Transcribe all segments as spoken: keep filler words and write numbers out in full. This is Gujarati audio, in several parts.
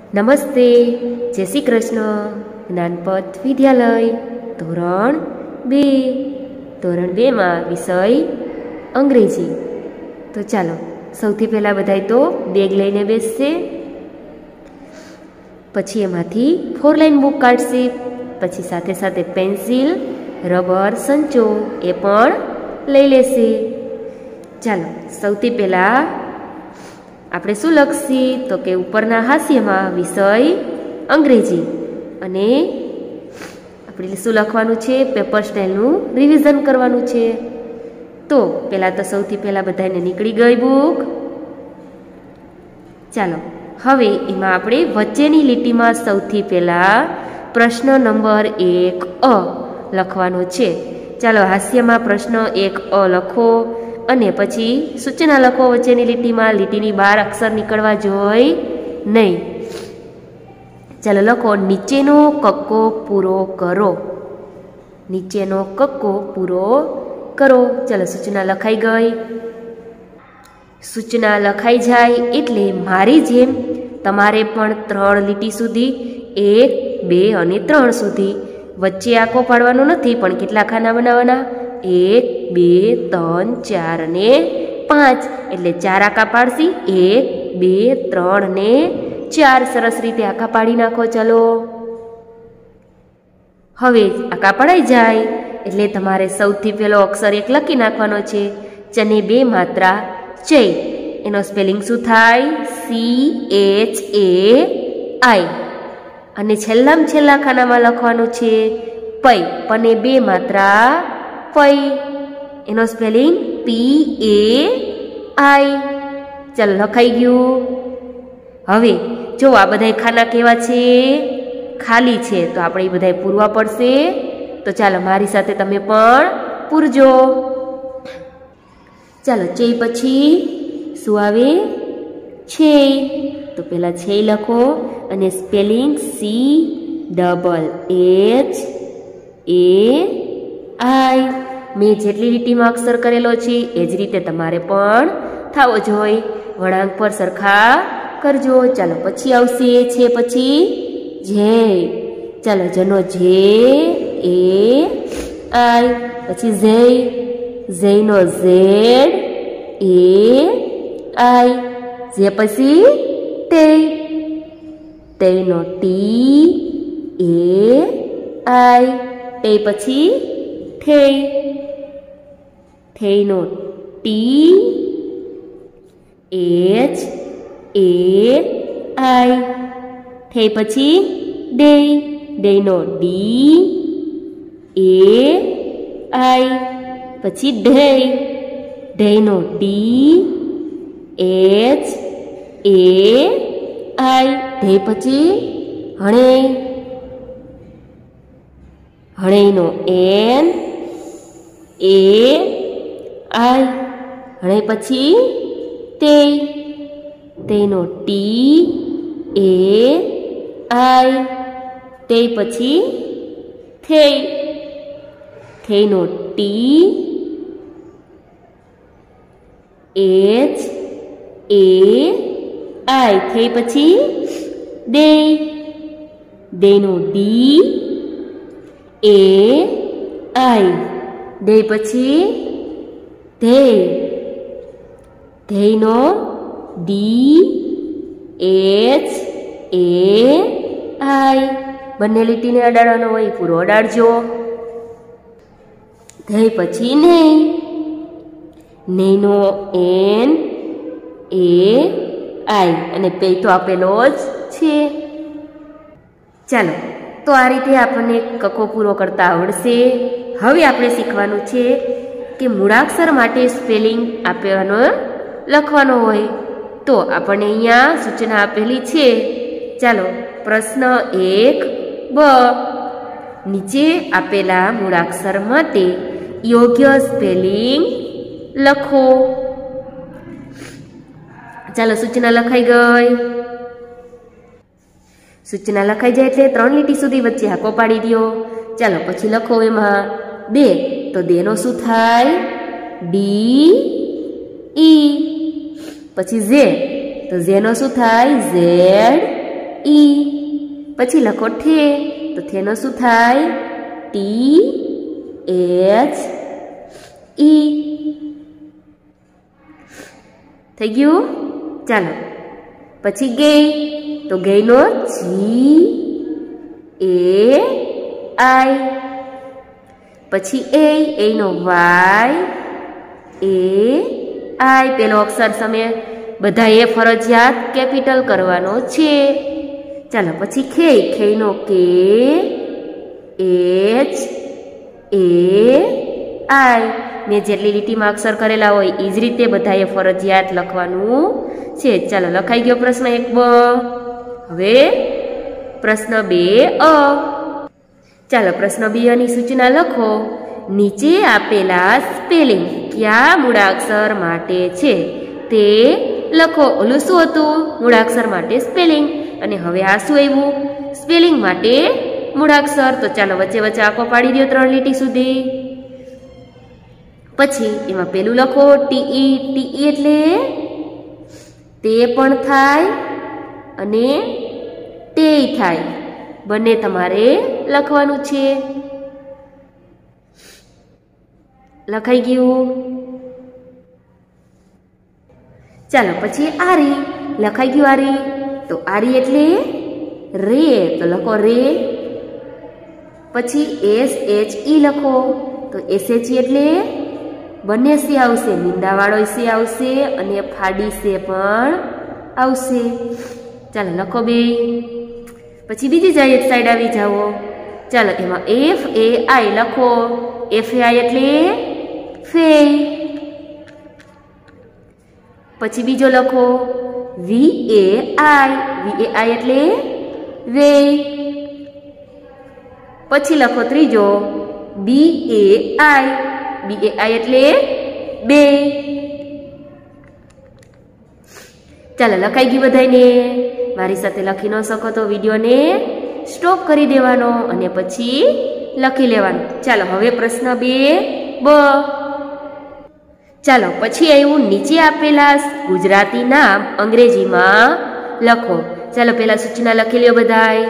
નમસ્તે, જય શ્રી કૃષ્ણ. જ્ઞાનપથ વિદ્યાલય ધોરણ બે ધોરણ બેમાં વિષય અંગ્રેજી. તો ચાલો સૌથી પહેલાં બધાય તો બેગ લઈને બેસશે, પછી એમાંથી ફોર લાઈન બુક કાઢશે, પછી સાથે સાથે પેન્સિલ, રબર, સંચો એ પણ લઈ લેશે. ચાલો સૌથી પહેલાં આપણે શું લખશી તો કે ઉપરના હાસ્યમાં વિષય અંગ્રેજી, અને આપણે શું લખવાનું છે પેપર સ્ટાઇલનું રિવિઝન કરવાનું છે. તો પહેલાં તો સૌથી પહેલાં બધાને નીકળી ગઈ બુક. ચાલો હવે એમાં આપણે વચ્ચેની લીટીમાં સૌથી પહેલાં પ્રશ્ન નંબર એક અ લખવાનો છે. ચાલો હાસ્યમાં પ્રશ્ન એક અ લખો અને પછી સૂચના લખો વચ્ચેની લીટીમાં. લીટીની બહાર અક્ષર નીકળવા જોઈએ નહીં. ચાલો લખો, નીચેનો કક્કો પૂરો કરો. નીચેનો કક્કો પૂરો કરો. ચાલો સૂચના લખાઈ ગઈ. સૂચના લખાઈ જાય એટલે મારી જેમ તમારે પણ ત્રણ લીટી સુધી, એક બે અને ત્રણ સુધી, વચ્ચે આંકો પાડવાનો નથી, પણ કેટલા ખાના બનાવવાના? એક બે ત્રણ ચાર અને પાંચ, એટલે ચાર આંકા પાડશી. એક બે ત્રણ ને ચાર. સરસ રીતે આંકા પાડી નાખો. ચલો હવે આંકા પડાઈ જાય એટલે તમારે સૌથી પહેલો અક્ષર એક લખી નાખવાનો છે. ચને બે માત્રા ચૈ. એનો સ્પેલિંગ શું થાય? C H A I. અને છેલ્લામાં છેલ્લા ખાનામાં લખવાનું છે પૈ. પને બે માત્રા પૈ. એનો સ્પેલિંગ પી એ આઈ. ચાલ લખાઈ ગયું. હવે જો આ બધા ખાના કેવા છે? ખાલી છે. તો આપણે એ બધા પૂરવા પડશે. તો ચાલો મારી સાથે તમે પણ પૂરજો. ચાલો ચે પછી શું આવે? છે. તો પેલા છે લખો અને spelling C double H A I. મેં જેટલી લીટીમાં અક્ષર કરેલો છે એ જ રીતે તમારે પણ થવો જોઈએ. વળાંક પર સરખા કરજો. ચાલો પછી આવશે છે પછી જે. ચાલો જનો જે એ આઈ. પછી ઝે. ઝેનો ઝેડ એ આઈ. જે પછી તે. તેનો ટી એ આઈ. તે પછી થે. થેનો ટી એચ એ આઈ. થે પછી ડે. ડેનો ડી એ આઈ. પછી ઢે. ઢેનો ડી એચ એ આઈ. ઢે પછી હણે. હણેનો એન એ આઈ. હણે પછી તે. તેનો ટી એ આઈ. તે પછી થે. થેનો ટી એચ એ આઈ. થે પછી ડે. ડેનો ડી એ આઈ. ડે પછી ધે. ધેનો ડી એચ એ આઈ. બંને લીટીને અડાડવાનો હોય, પૂરો અડાડજો. ધે પછી ને. નેનો એન એ આઈ. અને પે તો આપેલો જ છે. ચાલો તો આ રીતે આપણને કક્કો પૂરો કરતા આવડશે. હવે આપણે શીખવાનું છે કે મૂળાક્ષર માટે સ્પેલિંગ આપવાનો લખવાનો હોય. તો આપણને અહીંયા સૂચના આપેલી છે. ચાલો પ્રશ્ન એક બ. નીચે આપેલા મૂળાક્ષર માટે યોગ્ય સ્પેલિંગ લખો. ચાલો સૂચના લખાઈ ગઈ. સૂચના લખાઈ જાય એટલે ત્રણ લીટી સુધી વચ્ચે હાકો પાડી દો. ચાલો પછી લખો એમાં બે. તો દેનો શું થાય? D E. પછી ઝે, તો ઝેનો શું થાય? Z E. પછી લખો ઠે, તો થેનો શું થાય? T H E. થઈ ગયું? ચાલો પછી ગેય, તો ગેયનો જી એ આઈ. પછી એ, એનો વાય એ આઈ. પેલો અક્ષર તમે બધાએ ફરજિયાત કેપિટલ કરવાનો છે. ચાલો પછી ખેય, ખેયનો કે એચ એ આઈ. મેં જેટલી લીટીમાં અક્ષર કરેલા હોય એ જ રીતે બધાએ ફરજિયાત લખવાનું છે. ચાલો લખાઈ ગયો પ્રશ્ન એક બ. હવે પ્રશ્ન બે અ. ચાલો પ્રશ્ન બે ની સૂચના લખો. નીચે આપેલા સ્પેલિંગ કયા મૂળાક્ષર માટે છે તે લખો. ઓલું શું હતું? મૂળાક્ષર માટે સ્પેલિંગ. અને હવે આ શું આવ્યું? સ્પેલિંગ માટે મૂળાક્ષર. તો ચાલો વચ્ચે વચ્ચે આંખો પાડી દો ત્રણ લીટી સુધી. પછી એમાં પેલું લખો ટીઈ. ટીઈ એટલે તે પણ થાય અને તે થાય, બંને તમારે લખવાનું છે. લખાઈ ગયું? ચાલો પછી આરી. લખાઈ ગયું આરી? તો આરી એટલે રે, તો લખો રે. પછી એસ એચ ઈ લખો, તો એસ એચ ઈ એટલે બંને સે આવશે, મીંડાવાળો સે આવશે અને ફાડી સે પણ આવશે. ચાલો લખો બે. પછી બીજી જાય એક સાઈડ આવી જાઓ. ચાલો એમાં એફ એ આઈ લખો. એફ એ આઈ એટલે ફે. પછી બીજો લખો વી એ આઈ. વી એ આઈ એટલે વે. પછી લખો ત્રીજો બી એ આઈ. બી એ આઈ એટલે બે. ચાલો લખાઈ ગઈ બધાને? મારી સાથે લખી ન શકો તો વિડીયોને સ્ટોપ કરી દેવાનો અને પછી લખી લેવાનું. ચાલો હવે પ્રશ્ન બે બ. ચાલો પછી આવ્યું નીચે આપેલા ગુજરાતી નામ અંગ્રેજીમાં લખો. ચાલો પેલા સૂચના લખી લ્યો બધાય.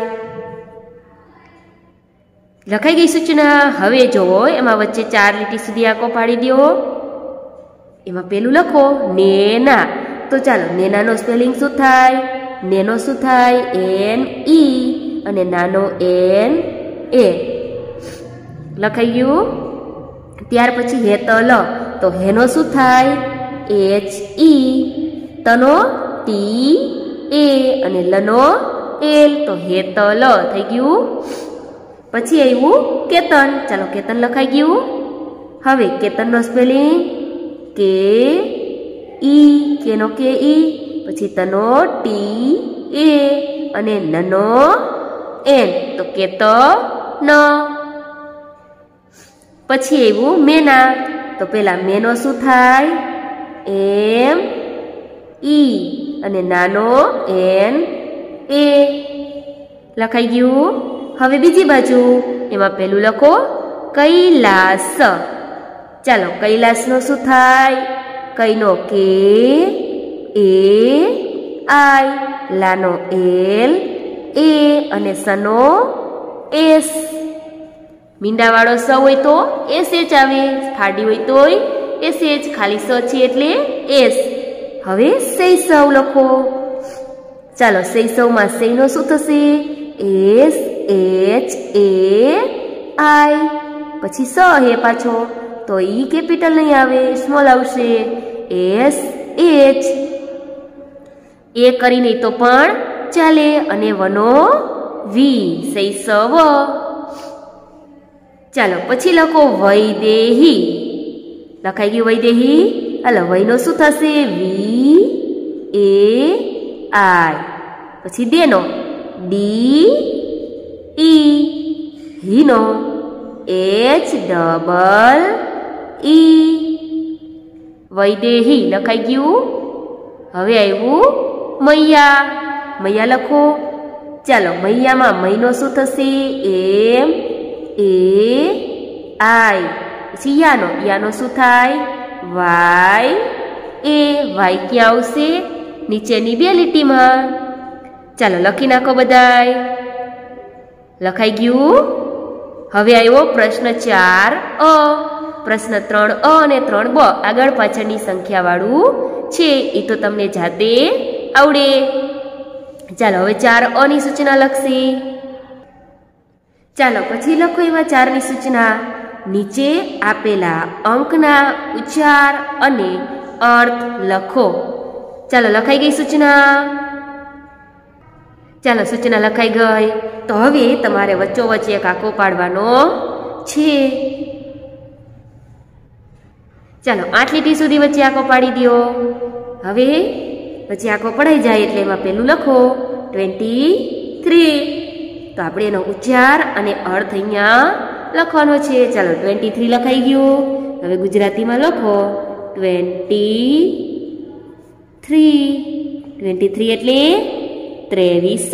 લખાઈ ગઈ સૂચના? હવે જોવો એમાં વચ્ચે ચાર લીટી સુધી આંકો પાડી દો. એમાં પેલું લખો નેના. તો ચાલો નેનાનો સ્પેલિંગ શું થાય? નેનો શું થાય? એન ઈ અને નાનો એન એ. લખાઈ ગયું? ત્યાર પછી હે ત લ. તો હેનો શું થાય? H E. તનો ટી એ અને લનો એલ. તો હે ત લ થઈ ગયું. પછી આવ્યું કેતન. ચાલો કેતન લખાઈ ગયું? હવે કેતનનો સ્પેલિંગ કે ઈ. કેનો કે ઈ. પછી તનો ટી એ અને નનો એન. તો કેત ન. પછી આવ્યું મેના. તો પેલા મેનો શું થાય? એમ ઈ અને નાનો એન એ. લખાઈ ગયું? હવે બીજી બાજુ એમાં પેલું લખો કૈલાસ. ચાલો કૈલાસનો શું થાય? કઈનો કે એ આઈ. લાનો એલ એ અને સનો એસ. મીંડાવાળો સ હોય તો એસ એચ આવે, ફાડી હોય તોય એસ એચ. ખાલી સ છે એટલે એસ. હવે સૈસવ લખો. ચાલો સૈસવમાં સૈનો શું થશે? S H A I. પછી સ હે પાછો, તો ઈ કેપિટલ નહીં આવે, સ્મોલ આવશે. S H. એ કરી નહીં તો પણ ચાલે. અને વનો વી. સૈસવ. ચાલો પછી લખો વૈદેહી. લખાઈ ગયું વૈદેહી? હાલો વૈનો શું થશે? વી એ આઈ. પછી દેનો ડી ઈ. હીનો એચ ડબલ ઈ. વૈદેહી લખાઈ ગયું? હવે આવ્યું મૈયા. મૈયા લખો. ચાલો મૈયામાં મૈનો શું થશે? એમ એ આઈ. પછી યાનો. યાનો શું થાય? વાય એ. વાય ક્યાં આવશે? નીચેની બે લીટીમાં. ચાલો લખી નાખો બધાય. લખાઈ ગયું. હવે આવ્યો પ્રશ્ન ચાર અ. પ્રશ્ન ત્રણ અ અને ત્રણ બ આગળ પાછળની સંખ્યાવાળું છે, એ તો તમને જાતે આવડે. ચાલો હવે ચાર અ ની સૂચના લખશી. ચાલો પછી લખો એમાં ચારની સૂચના. નીચે આપેલા અંકના ઉચ્ચાર અને અર્થ લખો. ચાલો લખાઈ ગઈ સૂચના. ચાલો સૂચના લખાઈ ગઈ. તો હવે તમારે વચ્ચોવચ્ચે એક આંકો પાડવાનો છે. ચાલો આઠ લીટી સુધી વચ્ચે આંકો પાડી દો. હવે વચ્ચે આંકો પડાઈ જાય એટલે એમાં પેલું લખો ટ્વેન્ટી થ્રી. તો આપણે એનો ઉચ્ચાર અને અર્થ અહીંયા લખવાનો છે. ચાલો ટ્વેન્ટી થ્રી લખાઈ ગયું. હવે ગુજરાતીમાં લખો ટ્વેન્ટી થ્રી. ટ્વેન્ટી થ્રી એટલે ત્રેવીસ.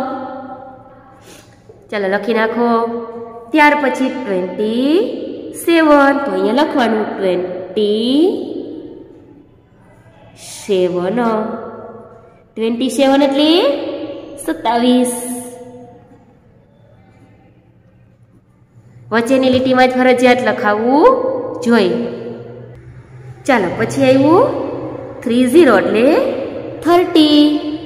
ચાલો લખી નાખો. ત્યાર પછી ટ્વેન્ટી સેવન. તો અહીંયા લખવાનું ટ્વેન્ટી સેવન. ટ્વેન્ટી સેવન એટલે સત્તાવીસ. વચ્ચેની લીટીમાં જ ફરજિયાત લખાવવું જોઈએ. ચાલો પછી આવ્યું થ્રી ઝીરો એટલે થર્ટી.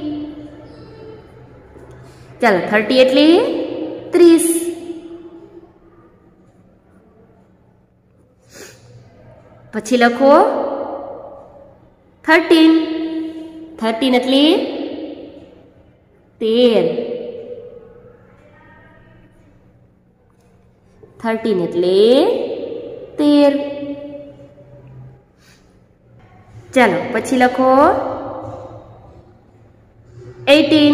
ચાલો થર્ટી એટલે ત્રીસ. પછી લખો થર્ટીન. થર્ટીન એટલે તેર. થર્ટીન એટલે તેર. ચાલો પછી લખો એટીન.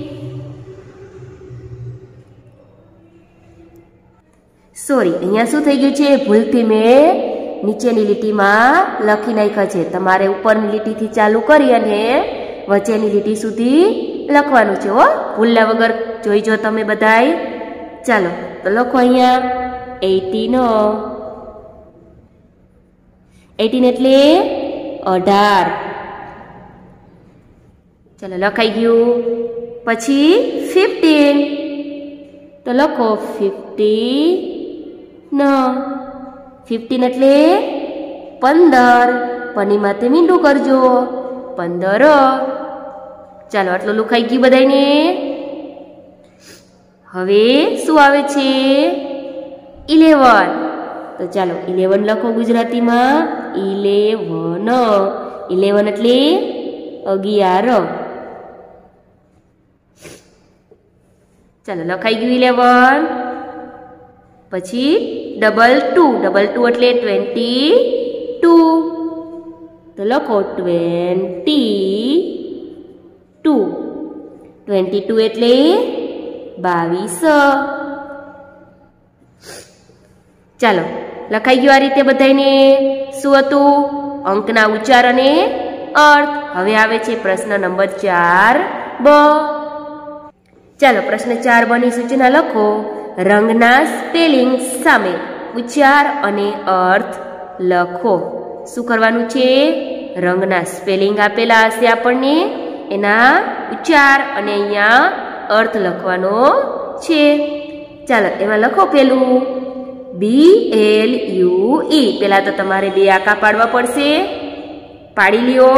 સોરી, અહીંયા શું થઈ ગયું છે? ભૂલથી મેં નીચેની લીટીમાં લખી નાખ્યા છે. તમારે ઉપરની લીટીથી ચાલુ કરી અને વચ્ચેની લીટી સુધી લખવાનું છે. હો, ભૂલ્યા વગર જોઈજો તમે બધાય. ચાલો તો લખો અહીંયા એટીન. એટીન એટલે અઢાર. ચાલો લખાઈ ગયું. પછી ફિફ્ટીન. તો લખો ફિફ્ટી ન. ફિફ્ટીન એટલે પંદર. પની માથે મીંડું કરજો પંદર. ચાલો આટલું લખાઈ ગયું બધાને. હવે શું આવે છે? ઇલેવન. તો ચાલો ઇલેવન લખો ગુજરાતીમાં. ઇલેવન. ઇલેવન એટલે અગિયાર. ચાલો લખાઈ ગયું ઇલેવન. પછી ડબલ ટુ. ડબલ ટુ એટલે ટ્વેન્ટી ટુ. તો લખો ટ્વેન્ટી ટુ. ટ્વેન્ટી ટુ એટલે બાવીસ. ચાલો લખાઈ ગયું આ રીતે બધાને. શું હતું? અંકના ઉચ્ચાર અને અર્થ. હવે આવે છે પ્રશ્ન નંબર ચાર બ. ચાલો પ્રશ્ન ચાર બ ની સૂચના લખો. રંગના સ્પેલિંગ સામે ઉચ્ચાર અને અર્થ લખો. શું કરવાનું છે? રંગના સ્પેલિંગ આપેલા હશે આપણને, એના ઉચ્ચાર અને અહીંયા અર્થ લખવાનો છે. ચાલો એમાં લખો પેલું બી એલ યુ ઈ. પેલા તો તમારે બે આંકા પાડવા પડશે. પાડી લ્યો.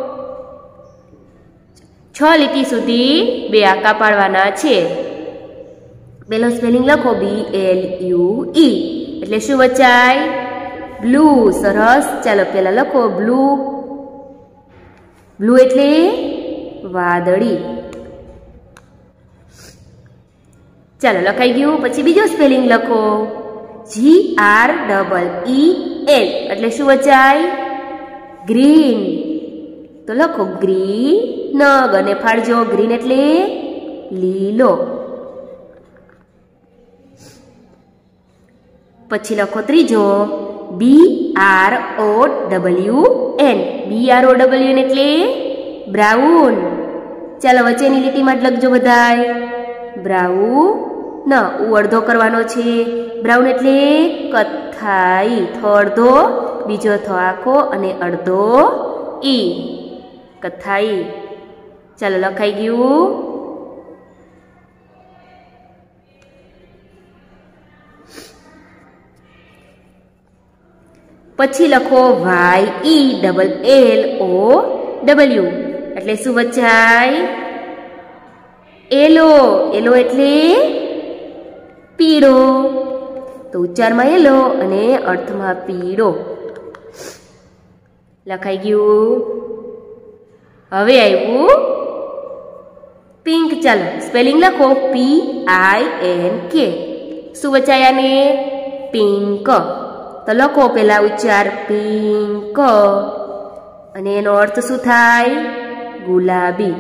છ લીટી સુધી બે આંકા પાડવાના છે. પેલો સ્પેલિંગ લખો બી એલ યુ ઈ એટલે શું વચાય? બ્લુ. સરસ. ચાલો પેલા લખો બ્લુ. બ્લુ એટલે વાદળી. ચાલો લખાઈ ગયું. પછી બીજો સ્પેલિંગ લખો G R double E L એટલે શું વચાય? ગ્રીન. તો લખો ગ્રીન. નગ અને ફાળજો. ગ્રીન એટલે લીલો. પછી લખો ત્રીજો B R O W N. B R O W N એટલે બ્રાઉન. ચાલો વચ્ચેની લીટીમાં જ લખજો બધાય. બ્રાઉન. ન ઉ અડધો કરવાનો છે. બ્રાઉન એટલે કથ્થાઈ. થ અડધો, બીજો થ આખો અને અડધો ઈ. કથ્થાઈ. ચાલો લખાઈ ગયું. પછી લખો Y E double L O W એટલે શું વચાય? એલો. એલો એટલે પીળો. તો ઉચ્ચારમાં એલો અને અર્થમાં પીળો. લખાઈ ગયું. હવે આવ્યું પિંક. ચાલો સ્પેલિંગ લખો પી આઈ એન કે. શું વચાય આને? પિંક. તો લખો પેલા ઉચ્ચાર પિંક અને એનો અર્થ શું થાય? ગુલાબી.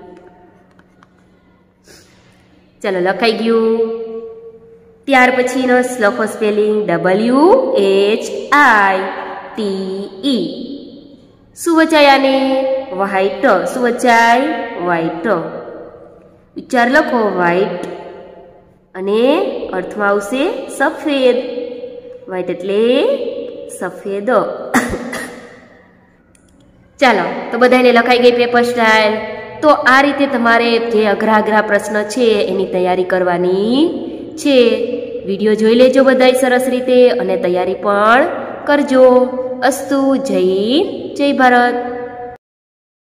ચાલો લખાઈ ગયું. ત્યાર પછીનો લખો spelling W H I T E. શું વચાય આને? વ્હાઈટ. શું વચાય? વ્હાઈટ. ઉચ્ચાર લખો વ્હાઈટ અને અર્થમાં આવશે સફેદ. વ્હાઈટ એટલે સફેદ. ચાલો તો બધાને લખાઈ ગઈ પેપર સ્ટાઇલ. તો આ રીતે તમારે જે અઘરા અઘરા પ્રશ્ન છે એની તૈયારી કરવાની છે. વિડીયો જોઈ લેજો બધાય સરસ રીતે અને તૈયારી પણ કરજો. અસ્તુ. જય જય ભારત.